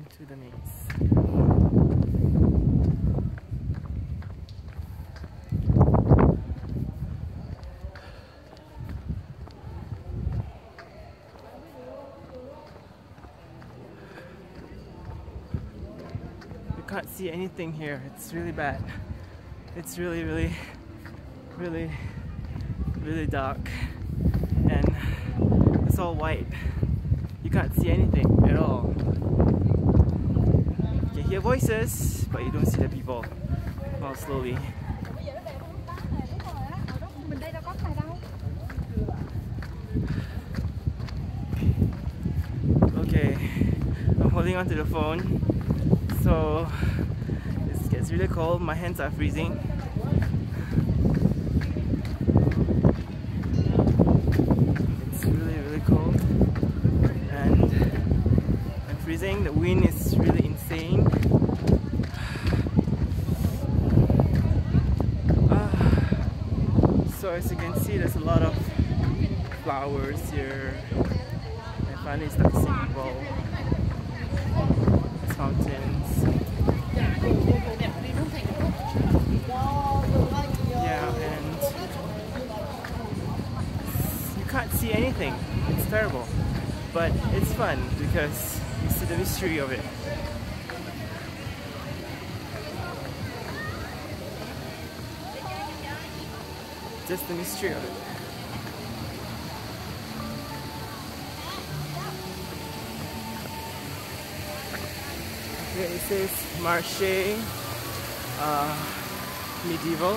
to the maze. You can't see anything here. It's really bad. It's really dark, and it's all white. You can't see anything at all. You can hear voices, but you don't see the people. Well, slowly. Okay, I'm holding onto the phone, so it gets really cold. My hands are freezing. It's really cold, and I'm freezing. The wind is really insane. So as you can see, there's a lot of flowers here. I finally start to see people. There's fountains. Yeah, and you can't see anything. It's terrible, but it's fun because you see the mystery of it. Just the mystery of it. Okay, it says Marché Medieval,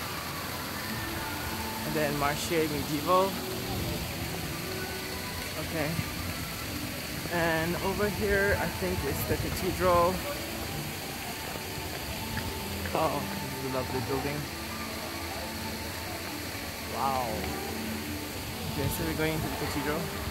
and then Marché Medieval. Okay, and over here I think it's the cathedral. Oh, this is a lovely building. Wow. Okay, so we're going to the cathedral.